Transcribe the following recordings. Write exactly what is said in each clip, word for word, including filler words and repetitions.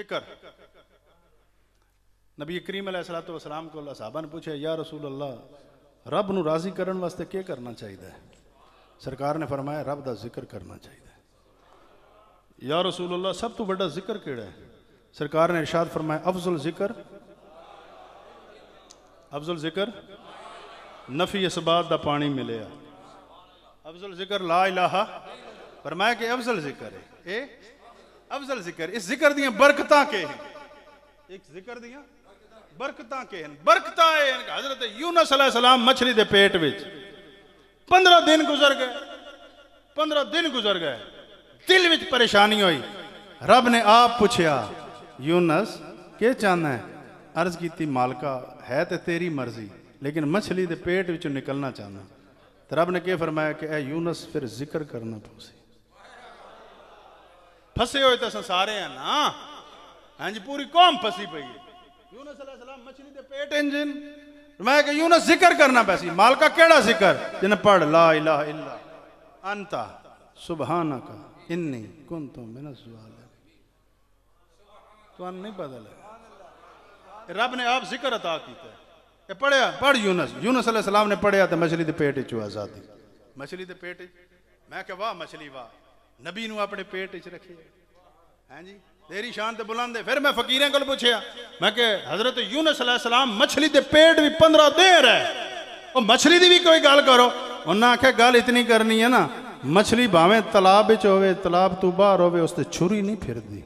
जिक्र। नबी करीम अलैहिस्सलातु वस्सलाम को सहाबा ने पूछा, या रसूल अल्लाह, रब नू राजी करने वास्ते क्या करना चाहिए? सरकार ने फरमाया, रब दा जिक्र करना चाहिए। या रसूल अल्लाह, सब तो बड़ा जिक्र केड़ा है? सरकार ने इरशाद फरमाया, अफजल जिक्र, अफजल जिक्र नफी इसबात दा पानी मिले। अफजल जिक्र ला इलाहा, फरमाया कि अफजल जिक्र है ए अफजल जिक्र। इस जिक्र दियां बरकतां के हैं, एक जिक्र दियां बरकतां के हैं। बरकतां है हजरत यूनुस अलैहिस्सलाम मछली दे पेट विच पंद्रह दिन गुजर गए, पंद्रह दिन गुजर गए, दिल विच परेशानी हुई। रब ने आप पूछया, यूनुस के चाहना है? अर्ज की मालका है तो तेरी मर्जी, लेकिन मछली दे पेट विचों निकलना चाहना। तो रब ने क्या फरमाया कि ए यूनुस फिर जिक्र करना पौसी। फसे हुए तो संसारे हैं ना, हाँ जी, पूरी कौम फसी पई है। यूनुस अलैहिस्सलाम मछली दे पेट इंजन, मैं कि यूनुस जिक्र करना पैसी। मालका केड़ा जिक्र? जिन्हें पढ़ ला इलाहा इल्ला अंता सुबहानका इन्नी कुन्तु मिनज़ ज़ालिमीन। तो नहीं पता लगा, रब ने आप जिक्र अता किया। पढ़िया, पढ़ यूनुस। यूनुस अलैहिस्सलाम ने पढ़िया तो मछली दे पेट चो आजादी। मछली दे पेट, मैं कहा वाह मछली वाह, नबी नू अपने पेट च रखे हैं जी, तेरी शान तो बुलंद है। फिर मैं फकीरें को पूछया, मैं के हजरत यूनुस अलैहिस्सलाम मछली दे पेट भी पंद्रह देर है, और मछली दी भी कोई गल करो। उन्हें आख्या गल इतनी करनी है ना, मछली भावें तलाब विच होवे, तलाब तू बाहर होवे, उसते छुरी नहीं फिरदी।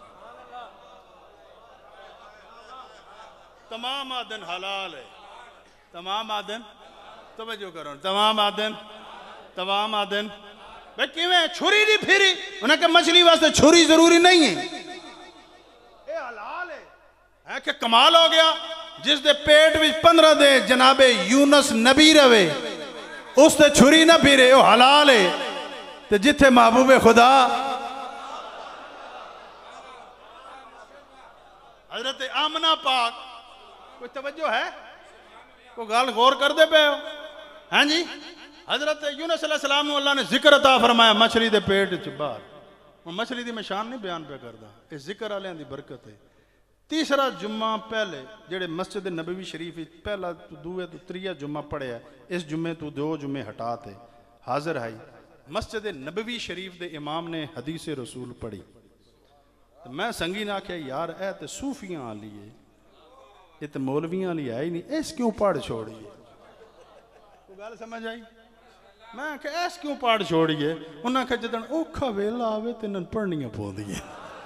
तमाम आदन हलाल है, तमाम आदन, तवज्जो करो, तमाम आदन, तमाम आदन भाई किवें छुरी नहीं फिरी। उन्हें कहा मछली वास्ते छुरी जरूरी नहीं है, ये हलाल है, है कि कमाल हो गया। जिस दे पेट में पंद्रह दे जनाबे यूनुस नबी रवे, उसते छुरी ना फिरे, वो हलाल है। तो जिथे महबूबे खुदा हजरत आमना पाक, कोई तवज्जो है? कोई गाल गौर कर दे पे हो? हाँ जी, हजरत यूनुस अलैहिस्सलाम अल्लाह ने जिक्र अता फरमाया मछली दे पेट च बाहर। और मछली दी मैं शान नहीं बयान पे करदा, इस जिक्र वाले दी बरकत है। तीसरा जुम्मा पहले जेड़े मस्जिद नबवी शरीफ पहला तो दूए तो त्रिया जुम्मा पढ़िया, इस जुम्मे तो दो जुम्मे हटाते हाजिर आई। मस्जिद नबवी शरीफ दे इमाम ने हदीस रसूल पढ़ी, तो मैं संगी ने आख्या यार ए तो सूफियां वाली है, ये तो मौलवियां वाली है ही नहीं, इस क्यों पढ़ छोड़िए? कोई गल समझ आई? मैं आख्या ऐस क्यों पढ़ छोड़िए? उन्हें आख्या जदन औखा वेला आवे तो इन्हें पढ़नियां पौंदियां।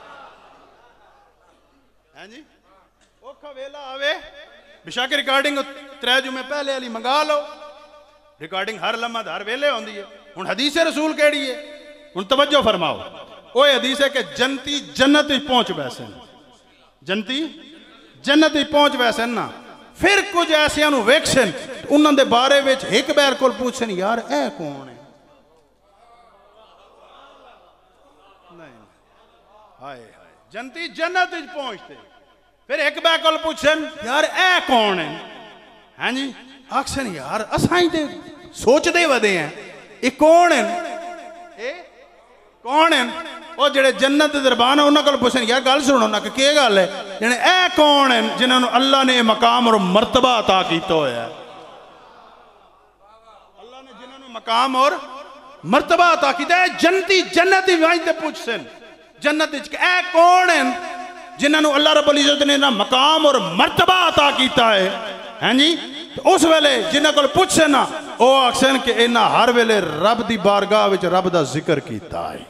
हैं जी, औखा वेला आवे, बेशक रिकॉर्डिंग त्रै जुमे पहले वाली मंगा लो, रिकॉर्डिंग हर लम्हा हर वेले होंदी है। हुण हदीस रसूल केड़ी है? हुण तवज्जो फरमाओ, वो हदीस है कि जनती जन्नत पहुंच वैसे, जनती जन्नत पहुंच वैसे ना, फिर कुछ ऐसिया वेखसन उन्होंने बारे में एक बैर को पूछन, यार ए कौन है? नहीं, हाय हाय, जनती जन्नत पहुंचते, फिर एक बैर को पूछन, यार ए कौन है? हाँ जी, आखसन यार असा ही तो सोचते वधे हैं, ये कौन है? ए कौन है? और जेड़े जन्नत दरबान है उन्होंने को पूछन, यार गल सुनो ना कि गल है, जिन्हें ए कौन है जिन्होंने अल्लाह ने मकाम और मर्तबा अता किया होया? अल्लाह ने जिन्होंने मकाम और मर्तबा अता किया, जन्नती जन्नत ही पूछन, जन्नत ए कौन है जिन्होंने अल्लाह रब्बुल इज्जत ने ना मकाम और मर्तबा अता किया है? हैं जी, तो उस वेले जिन्हों को पूछे ना, वो आखसन कि इन्हें हर वेले रब की बारगाह विच रब का जिक्र किया है।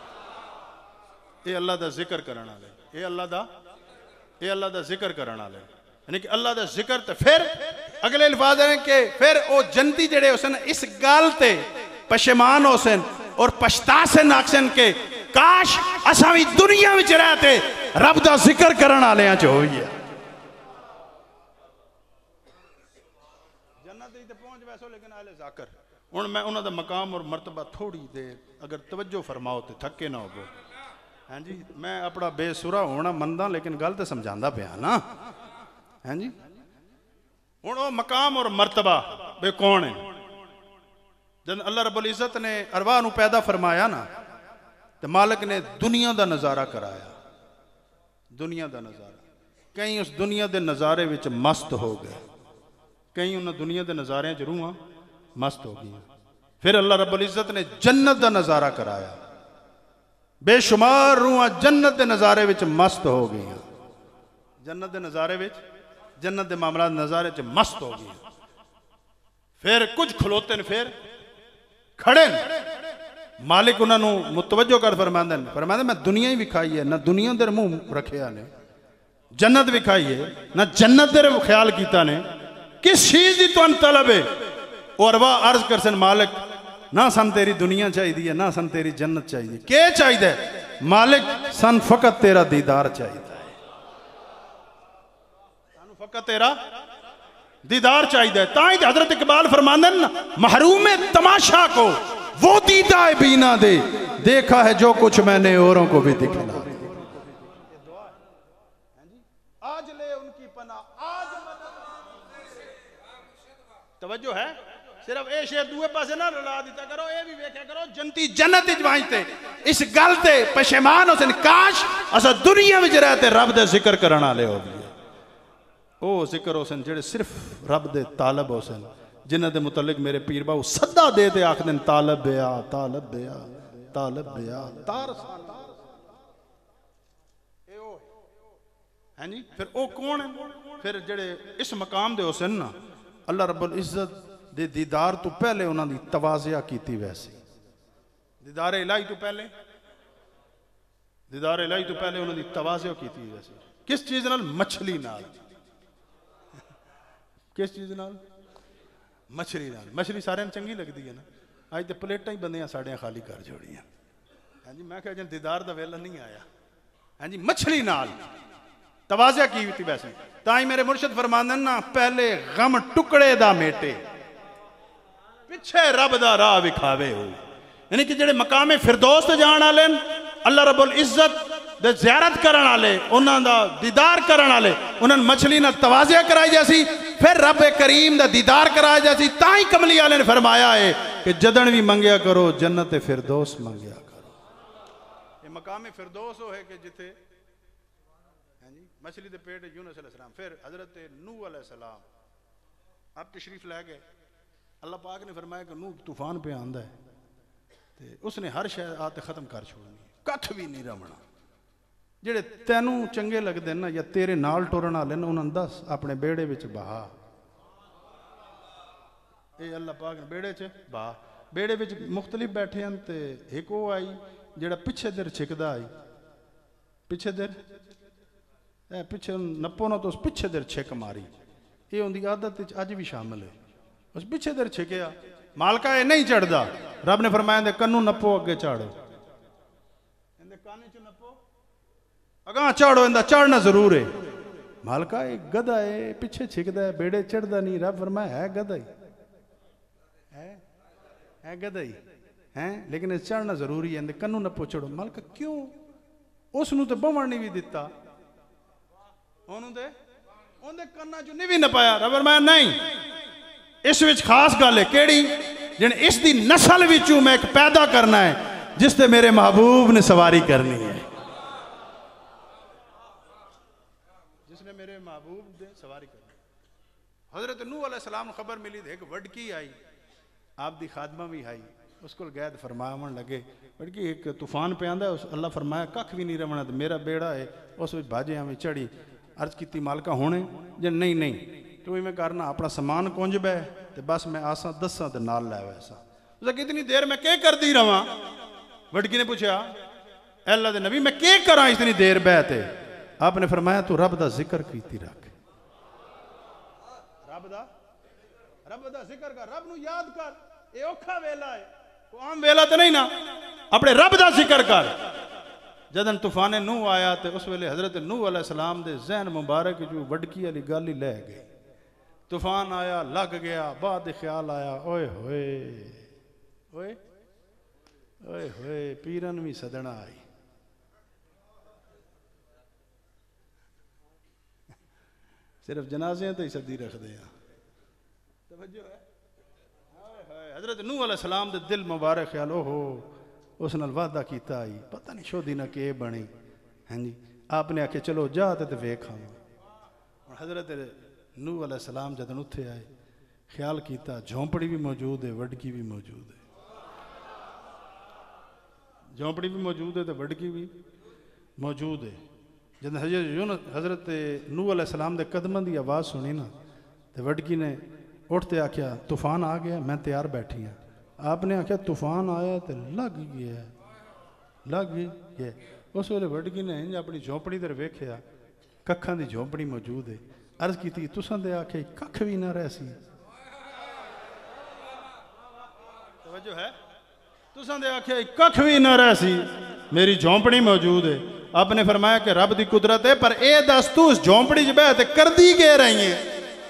ये अल्लाह का जिक्र करने वाले, ये अल्लाह का ये अल्लाह का जिक्र करने वाले, यानी कि अल्लाह का जिक्र। तो फिर अगले अल्फाज हैं कि फिर वो जनती जड़े हुसन इस गल ते पशेमान होसन और पछतासन आखसन के काश असा भी दुनिया में रहते रब का जिक्र करने वाले च होइए। जन्नत ते पहुंच वैसो, लेकिन आले जाकर हुण मैं उन्हां दा मकाम और मर्तबा थोड़ी देर अगर तवज्जो फरमाओ तो थके ना हो। हाँ जी, मैं अपना बेसुरा होना मनदा, लेकिन गल तो समझाता पाया ना। हाँ जी, हुण वो मकाम और मर्तबा बे कौन है? जब अल्लाह रब्बुल इज्जत ने अरवाह नूं पैदा फरमाया ना, तो मालिक ने दुनिया का नज़ारा कराया, दुनिया का नज़ारा। कई उस दुनिया के नज़ारे विच मस्त हो गए, कई उन्होंने दुनिया के नज़ारे च रूहां मस्त हो गई। फिर अल्लाह रब्बुल इज़्ज़त ने जन्नत का नज़ारा कराया, बेशुमार रूहां जन्नत के नज़ारे विच मस्त हो गई। जन्नत के नज़ारे विच, जन्नत के मामला नज़ारे च मस्त हो गई। फिर कुछ खलोते ने, फिर खड़े ने। मालिक उन्होंने मुतवज्जो कर फरमांदे ने, फरमांदे मैं दुनिया ही विखाई है, ना दुनिया दे मुंह रखिया ने, जन्नत विखाई है ना जन्नत दे ख्याल किया ने। किस चीज की तुम तलब है? और वाह अर्ज कर सन मालिक, ना सन तेरी दुनिया चाहिए, ना सन तेरी जन्नत चाहिए। क्या चाहिए? मालिक सन फकत तेरा दीदार चाहिए, फकत तेरा दीदार चाहिए। ताई हजरत इकबाल फरमांदे ना, महरूम तमाशा को वो दीदा है बीना दे, देखा है जो कुछ मैंने औरों को भी दिखला। आज ले उनकी पना, आज तवज्जो है। सिर्फ ए शेर दूए पासे ना रला दिता करो, ए भी वेख्या करो जन्नती जन्नत विच वांचते। इस गल ते पशेमान होसन, काश असा दुनिया विच रहते रब दे जिक्र करन वाले हो गए। ओ जिक्र होसन जेड़े सिर्फ रब दे तालब होसन, जिन्हां दे मुतल्लिक मेरे पीर बाबू सदा दे ते आखदे ने तालब बेया, तालब बेया, तालब बेया, तार ए ओ हैं जी। फिर ओ कौन है? फिर जेड़े इस मकाम दे होसन ना, अल्लाह रब्बुल इज़्ज़त दे दीदार तो पहले उन्होंने तवाज़िया की थी। वैसे दीदार इलाही तो पहले, दीदार इलाही तो पहले उन्होंने तवाज़िया की थी। वैसे किस चीज़ नाल? मछली नाल। किस चीज़ नाल? मछली नाल। मछली सारे चंगी लगती है ना। अज तो प्लेटा ही बंदियां साड़ियां खाली कर जोड़ियां। हाँ जी, मैं क्या दीदार का वेला नहीं आया। हाँ जी, मछली नाल तवाज़िया की थी। वैसे ताई मेरे मुर्शद फरमांदे ना, पहले गम टुकड़े दा मेटे, पिछे रब दा राह विखावे हो। यानी कि जेड़े मकामे फिरदौस ते जान वाले, अल्लाह रब्बुल इज़्ज़त दे ज़ियारत करन वाले, उन्हां दा दीदार करन वाले, उन्हां मछली नाल तवाज़िया कराई जैसी, फिर रब करीम दा दीदार कराया जैसी। ताई कमली वाले ने फरमाया है कि जदन भी मंगया करो जन्नत फिरदौस मंगया करो। ये मकामे फिरदौस हो है कि जिथे मछली के पेट यूनुस अलैहिस्सलाम, फिर हजरत नूह अलैहिस्सलाम आप तशरीफ लै गए। अल्लाह पाक ने फरमाया कि नूह तूफान पे आंदा है, तो उसने हर शय आते खत्म कर छोड़नी, कख भी नहीं रवना। जेड़े तैनू चंगे लगते ना या तेरे नाल टुरन वाले ना, उन्होंने दस अपने बेड़े विच बहा। ये अल्लाह पाक ने बेड़े च बहा। बेड़े विच मुख्तलिफ बैठे हैं, तो एक वो आई जेड़ा पिछे देर छिकदा आई, पिछे देर ए पिछे नप्पो ना तो उस पिछे देर छिक मारी। ये उनकी आदत अज भी शामिल है। उस पिछे देर छिकिया, मालका ये नहीं चढ़ता। रब ने फरमाया दे कन्नू नप्पो अगे चाड़ो, कान च नप्पो अगा चाड़ो, इंदा चढ़ना जरूर है। मालका ये गधा है, पिछे छिकदा है, बेड़े चढ़ता नहीं। रब फरमाया है गधा ही है, है गधा ही है, लेकिन चढ़ना जरूरी है। कन्नू नप्पो चढ़ो। मालका क्यों? उसनू तो बवण नहीं भी दिता, कन्ना चो नहीं भी नपाया। रब फरमाया नहीं, इस विच खास गल है। केड़ी? जिन इसकी नस्ल विचों मैं एक पैदा करना है जिससे मेरे महबूब ने सवारी करनी है, जिसने मेरे महबूब ने सवारी करनी। हजरत नूह अलैहिस्सलाम खबर मिली, एक वडकी आई, आप दी खादमा भी आई, उसको गैद फरमावन लगे, वडकी एक तूफान पे आंदा, उस अल्लाह फरमाया कख भी नहीं रवना, तो मेरा बेड़ा है उस भाजे में चढ़ी। अर्ज की मालका होने जे नहीं नहीं तू इवें करना, अपना समान कुंज बह तो बस मैं आसा दसा तो नाल लै वैसा। उसने कितनी देर मैं क्या करती रहा? वडकी ने पूछा, अल्लाह दे नबी मैं क्या करा इतनी देर बहते? आपने फरमाया तू रब दा जिक्र कीती रख, रब दा रब दा जिक्र कर, रब नू याद कर। ये औखा वेला है, कोई आम वेला तो नहीं ना, अपने रब दा जिक्र कर। जदन तूफाने नूह आया तो उस वेले हजरत नूह अलैहिस्सलाम दे जहन मुबारक जो वडकी वाली गल ही लै गई। तूफान आया, लग गया, बाद ख्याल आया, ओए होए ओए ओए होए पीरन भी सदना आई। सिर्फ जनाजे तो ही सदी रखते हैं। हजरत नूह अलैहिस्सलाम दे दिल मुबारक ख्याल, ओहो उस नाल वादा किया आई, पता नहीं शोधी ना के बनी। हाँ जी, आपने आखे चलो जा तो वेख आवा। हज़रत नूह अलैहिस्सलाम जदन उत्थे आए ख्याल किया झोंपड़ी भी मौजूद है वडकी भी मौजूद है, झोंपड़ी भी मौजूद है तो वडकी भी मौजूद है। जब हजरत हजरत नूह अलैहिस्सलाम के कदमों की आवाज़ सुनी ना तो वडकी ने उठते आख्या तूफान आ गया, मैं तैयार बैठी हाँ। आपने आख्या तूफान आया तो लग गया लग गया। उस वेले वडकी ने इंज अपनी झोंपड़ी तर वेख्या कखा की झोंपड़ी मौजूद है। अर्ज की तुसां ते आखे कख भी ना रह सी, तवज्जो है, तुसां ते आखे कख भी ना रह सी, मेरी झोंपड़ी मौजूद है। आपने फरमाया कि रब की कुदरत है, पर ए दस तू उस झोंपड़ी च बह ते करदी के रही है,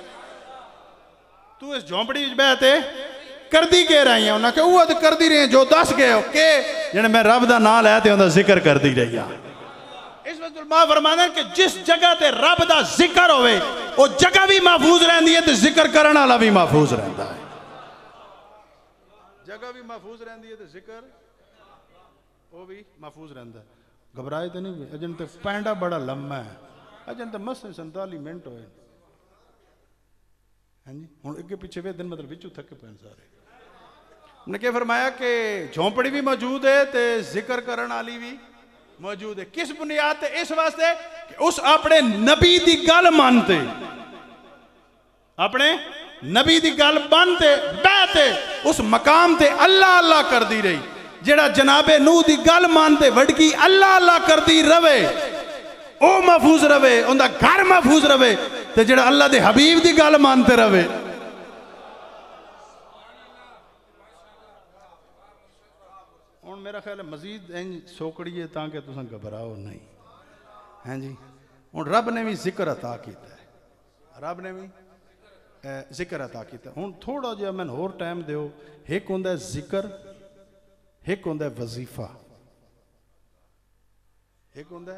तू इस झोंपड़ी च बह ते करदी के रही है। उन्हें कहा तो करदी रही जो दस गए हो के जिन्हें मैं रब का नाम लै ते उनका जिक्र करदी रही है। इस वक्त मां फरमाना कि जिस जगह ते रब का जिक्र होवे वो जगह भी महफूज रहती है तो जिक्र करने वाला भी महफूज रहता है, जगह भी महफूज रहती है तो जिक्र वो भी महफूज रहता है। घबराए तो नहीं, अजन तो पैंडा बड़ा लम्मा है, अजन तो मस संताली मिनट होए। हाँ जी हूँ अगे पिछे वे दिन मतलब बिचू थके पे सारे। उन्हें क्या फरमाया कि झोंपड़ी भी मौजूद है तो जिक्र करने वाली भी मौजूद है। किस बुनियाद ते? इस वास्ते कि उस अपने नबी की गल मानते, अपने नबी की गल मानते बहते उस मकाम ते अल्लाह अल्लाह करती रही। जेड़ा जनाबे नूह की गल मानते वडकी अल्लाह अल्लाह करती रवे ओ महफूज रवे, उनका घर महफूज रवे, तो जेड़ा अल्लाह के हबीब की गल मानते रवे। हुण मेरा ख्याल है मजीद इंज सोकड़िए ताकि तुम घबराओ नहीं। हाँ जी हुण रब ने भी जिक्र अता किया, रब ने भी जिक्र अता किया। हुण थोड़ा जिहा मैनूं होर टाइम दिओ। एक हुंदा जिक्र, एक हुंदा वजीफा, एक हुंदा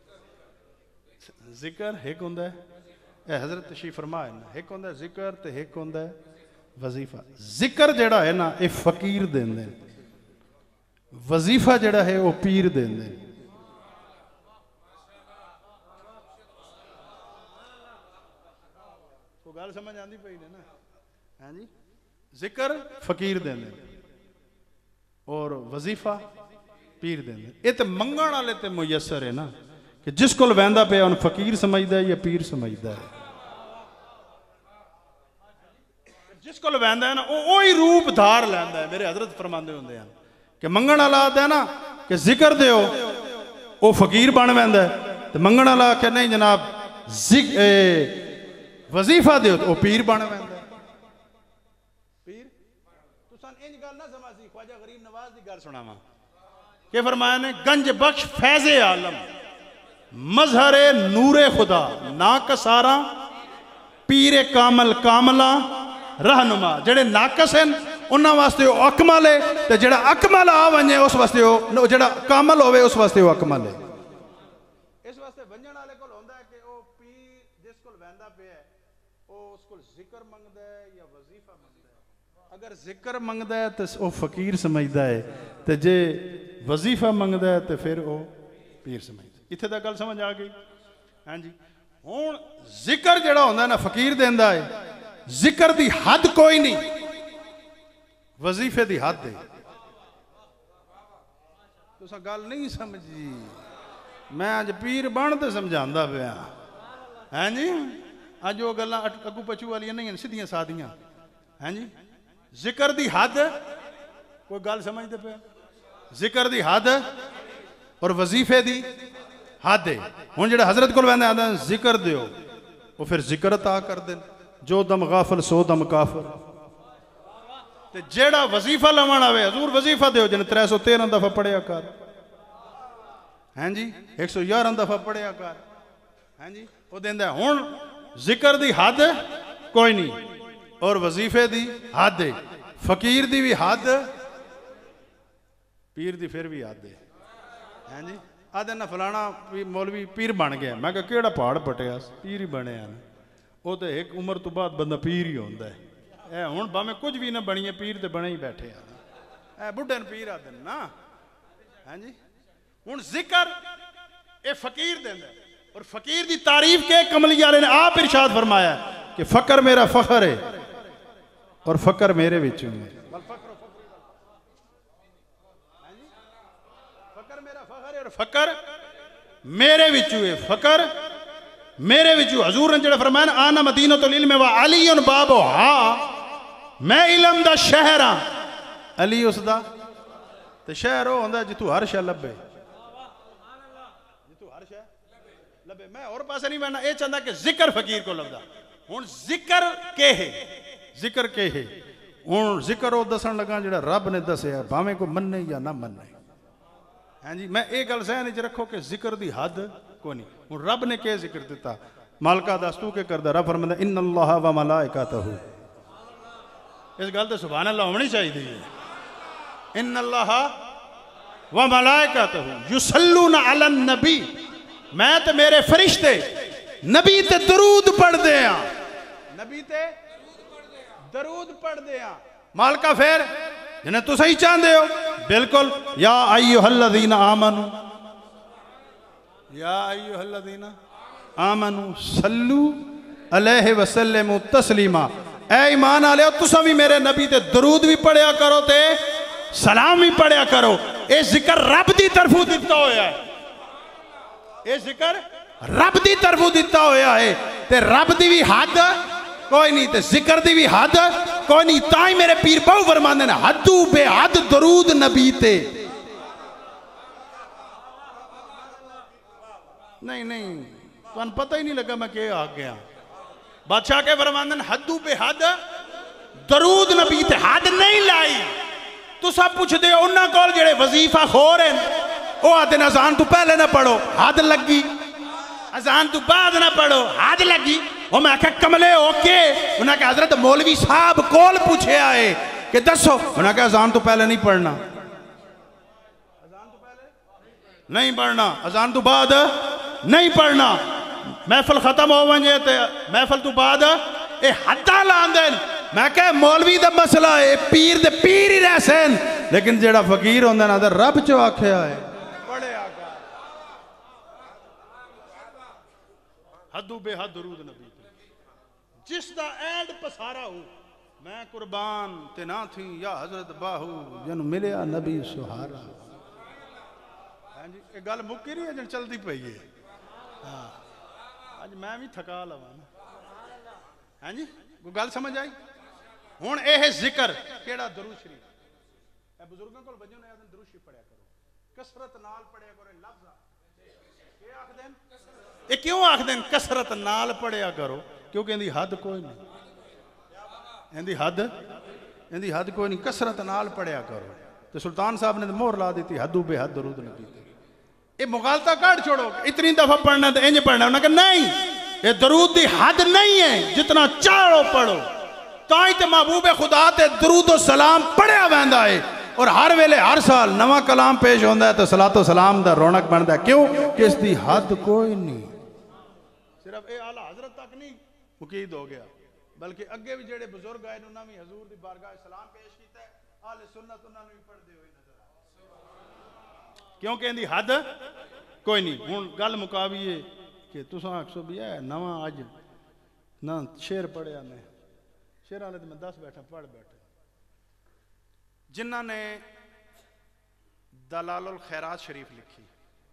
जिक्र, एक हुंदा हजरत तशरीफ फरमाए ना, एक हुंदा जिक्र ते एक हुंदा वजीफा। जिक्र जिहड़ा है ना ये फकीर देंदे, वजीफा जिहड़ा है वो पीर देंदे। तो गल समझ आती पई ने ना? हाँ जी जिक्र फकीर देंदे और वजीफा पीर देंदे। ये तो मंगण वाले ते मुयसर है ना कि जिस कोल वहदा पे उन्हें फकीर समझदा है या पीर समझदा है। जिस कोल वहदा है ना वो ही रूप धार लैंदा है। मेरे हजरत फरमांदे हुंदे हैं कि मंगण वाला आदा है ना कि जिक्र दिओ वो फकीर बन वैंदा है, तो मंगण वाला आखे नहीं जनाब जिक वजीफा दिओ तो वो पीर बन वैंदा है। पीर तुसां इंज गल ना समझी। ख्वाजा गरीब नवाज की गल सुनावा कि फरमाया ने गंज बख्श फैज़े आलम मजहरे नूरे खुदा ना कसारा पीरे कामल कामला रहनुमा। जेड़े नाकस हैं उन्होंने वास्ते वो अकमल है, तो जेड़ा अकमल आ वने उस वास्ते वो जेड़ा कामल होवे उस वास्ते वो अकमल है। इस वास्ते वंजण वाले कोल होंदा है कि वो पीर जिस कोल वहदा पिया है वो उस कोल जिक्र मंगदा है या वजीफा मंगदा है। अगर जिक्र मंगदा है तो वो फकीर समझदा है, तो जे वजीफा मंगदा है तो फिर वो पीर समझदा। इत्थे तक गल समझ आ गई? हाँ जी हुण जिक्र जिहड़ा हुंदा ना फकीर देंदा है, जिक्र दी हद कोई नहीं, वजीफे दी हद है। तुसां गल नहीं समझी। मैं अज पीर बन ते समझांदा पिया। हाँ जी अज वो गल्लां अगू पछू वालियां नहीं सीधियां सादियां। हाँ जी जिक्र दी हद कोई गल समझदे पे? जिक्र दी हद और वजीफे दी हद है। हुण जिहड़ा हजरत कोल वहंदा आंदा जिक्र दिओ वो फिर जिक्र अता कर देन। जो दम गाफल सो दम काफर। ते जेड़ा वजीफा लवण आवे हजूर वजीफा दिओ जिन्हें त्रै सौ तेरह दफा पढ़िया कर। हाँ जी एक सौ ग्यारह दफा पढ़िया कर। हाँ जी वो देंदा। हुण जिक्र दी हद कोई नहीं और वजीफे दी हद है। फकीर दी भी हद, पीर दी फिर भी हद है। हाँ जी आदे ना फलाना मौलवी पीर बन गया। मैं कहा केड़ा पहाड़ पटिया पीर ही बने हैं। वो तो एक उम्र तो बाद बंदा पीर ही होंदा है। ए हुण भावें कुछ भी ना बनिए पीर तो बने ही बैठे हैं। ए बुढ़े ने पीर आदे ना। हाँ जी हुण जिक्र ये फकीर देंदा है। और फकीर की तारीफ के कमली वाले ने आप इरशाद फरमाया कि फकर मेरा फखर है और फकर मेरे विच है। फकर मेरा फखर है और फकर मेरे विच है। फकर मेरे विच हजूर ने जो फरमाया आना मदीनतुल इल्म व अली बाबो हा, मैं इलम दा शहर हाँ, अली उसदा ते शहर वो होंदा जिथू हर शै लभे, जिथू हर शै लभे। मैं और पासे नहीं बैठना, ये चाहता कि जिक्र फकीर को लभदा। हुण जिक्र के है, जिक्र के है। हुण जिक्र वो दसन लगा जिहड़ा रब ने दसिया, भावें कोई मन्ने या ना मन्ने। हाँ जी, मैं ये गल सहन च रखो कि जिक्र दी हद कोई नहीं। हुण रब ने क्या जिक्र दिता, मालका दस तू के करदा, रब फरमांदा इन्नल्लाह व मलाइकातहू। इस गल ते सुभान अल्लाह होनी चाहिए। इन्नल्लाह व मलाइकातहू युसल्लूना अलन नबी, मैं ते मेरे फरिश्ते नबी ते दरूद पढ़दे आ, नबी ते दरूद पढ़दे आ। मालका फिर जिन्हें तुम ही चाहते हो, बिल्कुल। या अय्युहल्लज़ीना आमनू, या अय्युहल्लज़ीना आमनू सल्लू अलैहि वसल्लमु तस्लीमा। ऐ ईमान वालेओ तुसा भी मेरे नबी ते दरूद भी पढ़िया करो ते सलाम भी पढ़िया करो। ये जिक्र रब की तरफों दिता होया है, ये जिक्र रब की तरफों दिता होया है। ते रब की भी हद कोई नहीं, ते जिक्र की भी हद कोई नहीं। ताई मेरे पीर बहु फरमांदे ने हदू बेहद दरूद नबी ते। नहीं नहीं तुहानू पता ही नहीं लगा मैं क्या आ गया। बादशाह के फरमांदे ने हदू बेहद दरूद नबी ते। हद नहीं लाई। तुसा पुछदे हो उन्हां कोल जेड़े वजीफा खोर हैं, वो आदे अजान तू पहले ना पढ़ो, हद लगी। अजान तू बाद ना पढ़ो, हद लगी। और मैं आख्या कमले हो के, उन्हें कहा हजरत मौलवी साहब कोल पूछे आए कि दसो, उन्हें कहा अजान तो पहले नहीं पढ़ना, अजान तो पहले नहीं पढ़ना, अजान तो बाद नहीं पढ़ना। महफिल खत्म हो वजे ते महफिल तो बाद ये हद्दा लांदे। मैं कह मौलवी दा मसला है, पीर दे पीर ही रह सन, लेकिन जेड़ा फकीर होंदा ना रब चो आख्या है बड़े आका हदू बेहद दरूद नबी जिसदा ऐड पसारा हो। मैं कुर्बान ते ना थी या हजरत बाहू जन मिलया नबी सुहारा। हाँ जी, ये गल मुक्की नहीं है जन चलती पई है। हाँ अज मैं भी थका लवा ना। हाँ जी, कोई गल समझ आई। हुण यह जिक्र केड़ा दरूद शरीफ, बुजुर्गों को बजो ने दरूद शरीफ पढ़िया करो, कसरत नाल पढ़िया करो। लफ्ज़ ये आखदे ये क्यों आखदे कसरत नाल पढ़िया करो, क्योंकि इहदी हद कोई नहीं, इहदी हद इहदी हद कोई नहीं। कसरत नाल पढ़िया करो। तो सुल्तान साहब ने मोहर ला दी हदू बेहद दरूद नबी। ये मुगालता काट छोड़ो, इतनी दफा पढ़ना तो इंज पढ़ना। उन्हें कहा नहीं, ये दरूद की हद नहीं है, जितना चाहो पढ़ो। ताई ते महबूब खुदा ते दरूद सलाम पढ़िया वहदा है। और हर वेले हर साल नवा कलाम पेश होता है तो सलातो सलाम दा रौनक बनता है। क्यों कि इसकी हद कोई नहीं। सिर्फ ये आला हजरत तक नहीं मुकीद हो गया, बल्कि अगे भी जेड़े बुजुर्ग आए उन्होंने भी हजूर की बारगाह सलाम पेश किया है। आले सुन्नत उन्होंने भी पढ़ते हुए नजर आए, क्योंकि इनकी हद कोई नहीं। हुण गल मुकावीए कि तुसां आखो भी है नवा अज ना शेर पढ़िया ने, शेर वाले तो मैं दस बैठा पढ़ बैठा। जिन्हों ने दलालुल खैरात शरीफ लिखी,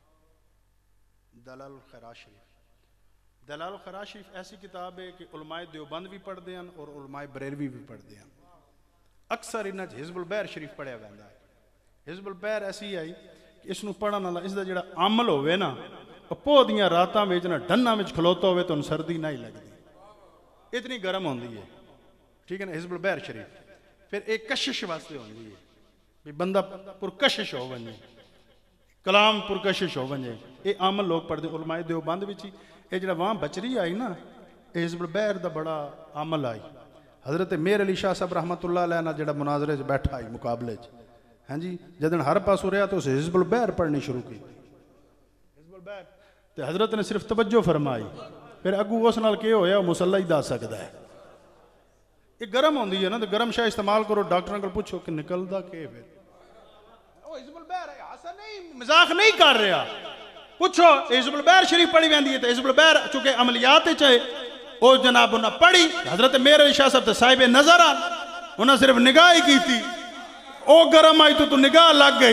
दलालुल खैरात शरीफ, दलालुल खैरात शरीफ ऐसी किताब है कि उलमाए देवबंद भी पढ़ते हैं और उलमाए बरेलवी भी पढ़ते हैं। अक्सर इन्हें हिजबुल बैर शरीफ पढ़िया जाता है। हिजबुल बैर ऐसी आई कि इसनों पढ़ने वाला इसका जो अमल होवे ना, पो दियां रातां विच ना डन्ना विच खलोता होवे तो सर्दी नहीं लगती, इतनी गर्म होंदी है। ठीक है ना, हिजबुल बैर शरीफ। फिर एक कशिश वास्ते होंदी है भी बंदा पुरकशिश हो वजे, कलाम पुरकशिश हो वजे। ये अमल लोग पढ़ते उलमाए देवबंद विच ही। ये जो वहाँ बचरी आई ना, हिजबुल बैर का बड़ा अमल आई। हजरत मेर अली शाह साहब रहमतुल्लाह अलैह नाल जिहड़ा मुनाजरे च बैठा आई मुकाबले च, हाँ जी, जदन हर पासों रहा तो उसे हिजबुल बैर पढ़नी शुरू की। हिजबुल बैर तो हजरत ने सिर्फ तवज्जो फरमाई। फिर अगू उस नाल क्या होया मुसल्ला ही दस सकता है। ये गर्म होंदी है ना, तो गर्म शाह इस्तेमाल करो, डॉक्टर को पूछो कि निकलदा के। फिर हिजबुल बैर है, हासा नहीं, मजाक नहीं कर रहा। पुछो हिज़्बुल बैर शरीफ पढ़ी वेंदी है तो हिज़्बुल बैर चूंकि अमलियात है वो जनाब उन्हें पढ़ी हजरत मेरे शाह साहब तो साहिब नजर आ उन्हें सिर्फ निगाह ही की थी वो गर्म आई तो तू निगाह लग गई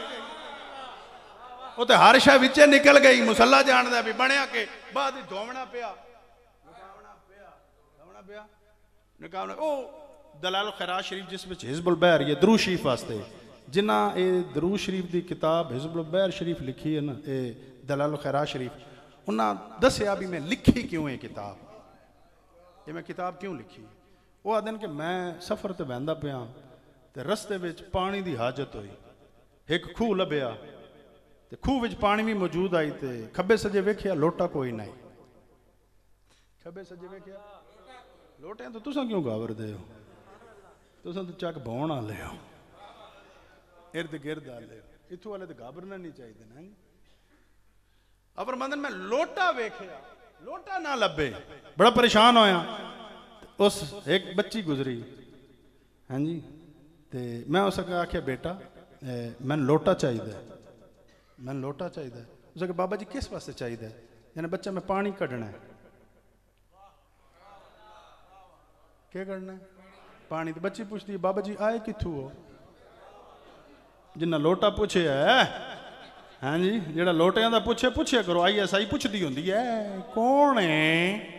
वो तो हर शह विचे निकल गई मुसल्ला जानदा भी बनया के बाद धोवना पिया धोवना पिया धोवना पिया निकालना ओ दलाल खैरात शरीफ जिस विच हिज़्बुल बैर ये दरूद शरीफ वास्ते जिन्ना ये दरूद शरीफ की किताब हिज़्बुल बैर शरीफ लिखी है ना ये दलाल खैरात शरीफ उन्हें दसिया भी मैं लिखी क्यों है किताब ये मैं किताब क्यों लिखी वो आदन कि मैं सफ़र ते बहंदा पिया ते रस्ते विच पानी की हाजत हुई एक खूह लभ्या ते खूह विच पानी भी मौजूद आई ते खब्बे सजे वेख्या लोटा कोई नहीं खब्बे सजे वेख्या लोटे तो तुसां क्यों घाबरदे हो तुसां तो चक भौण आले हो इर्द गिर्द आले हो इत्थों वाले तो घाबरना नहीं चाहिए ना अबर मंदन मैं लोटा वेख्या लोटा ना लभे बड़ा परेशान होया उस एक बच्ची गुजरी हाँ जी ते मैं उस आख्या बेटा मैं लोटा चाहिए मैं लोटा चाहिए उस बाबा जी किस वास्ते चाहिए यानी बच्चा मैं पानी कढ़ना है क्या करना है पानी तो बच्ची पूछती है बाबा जी आए किथों हो जिन्ना लोटा पूछे है हाँ जी जेड़ा लोटिया का पूछे पूछे करो आई एस आई पूछती होंगी है कौन है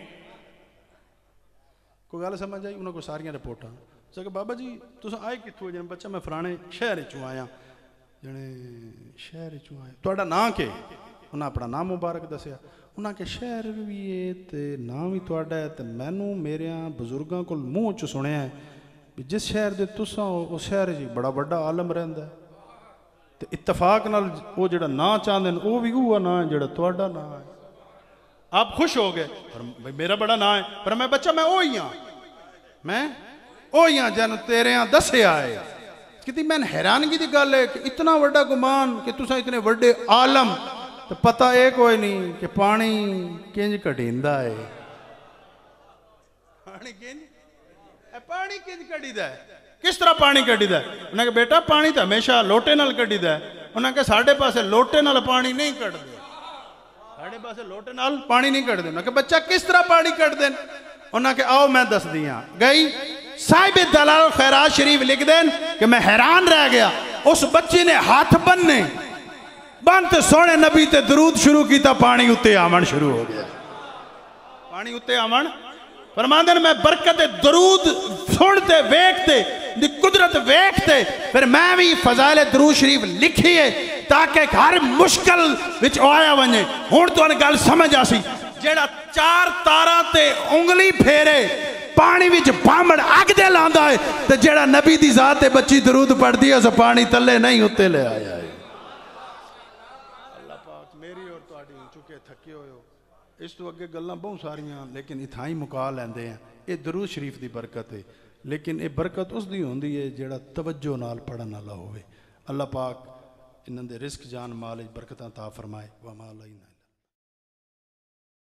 कोई गल समझ आई उन्होंने को सारिया रिपोर्टा सके बाबा जी तुम आए कितों जन बच्चा मैं फलाने शहर चों आया जने शहर चों आया थोड़ा नाम के उन्हें अपना नाम मुबारक दसिया उन्हें के शहर भी है तो नाम भी थोड़ा है तो मैनू मेरे बजुर्गों को मूँह च सुनिया है भी जिस शहर के तुसा उस शहर च बड़ा बड़ा आलम रहिंदा है तो इतफाक नाल वो जिहड़ा ना चाहते हैं वो भी हुआ ना है जिहड़ा तुहाडा ना है आप खुश हो गए पर मेरा बड़ा ना है पर मैं बच्चा मैं ओ ही हाँ मैं ओ ही हाँ जन तेरे यहाँ दसिया है कि मैं हैरानगी की गल है कि इतना वड्डा गुमान कि तुसा इतने वड्डे आलम तो पता है कोई नहीं कि पानी किंज घटींदा है पानी किंज पानी किंज कढ़ीदा है किस तरह पानी कढ़ीदा है उन्हें कहा बेटा पानी तो हमेशा लोटे नाल कढ़ीदा है उन्हें कहा साढ़े पासे लोटे नाल पानी नहीं कढ़दे साढ़े पासे लोटे नाल पानी नहीं कढ़दे उन्हें कहा बच्चा किस तरह पानी कढ़दे उन्हें कहा आओ मैं दस दियाँ गई साहिब दलाल खैरात शरीफ लिख देन कि मैं हैरान रह गया उस बच्ची ने हाथ बनने बनते सोने नबी ते दरूद शुरू किया पानी उत्ते आवन शुरू हो गया पानी उत्ते आवन फरमांदे मैं बरकत दरूद सुनते वेखते दी कुदरत वेखते फिर मैं भी फजाइल दरूद शरीफ लिखी है ताकि हर मुश्किल विच आया वने हुण तुहानू गल समझ आसी जेड़ा चार तारा ते उंगली फेरे पानी विच बामण अग दे लांदा है ते जेड़ा नबी दी जात ते बच्ची दरूद पढ़दी है उस पानी तले नहीं उत्ते ले आया है अल्लाह पाक मेरी और तुहाडी चुके थके होए हो इस तो अगे गल्लां बहुत सारियां लेकिन इत्थां ही मुका लैंदे हैं ये दरूद शरीफ की बरकत है लेकिन ये बरकत उसकी होंदी है जेड़ा तवज्जो नाल पढ़न वाला होवे अल्लाह पाक इन्हां दे रिस्क जान माल बरकतां ता फरमाए व माल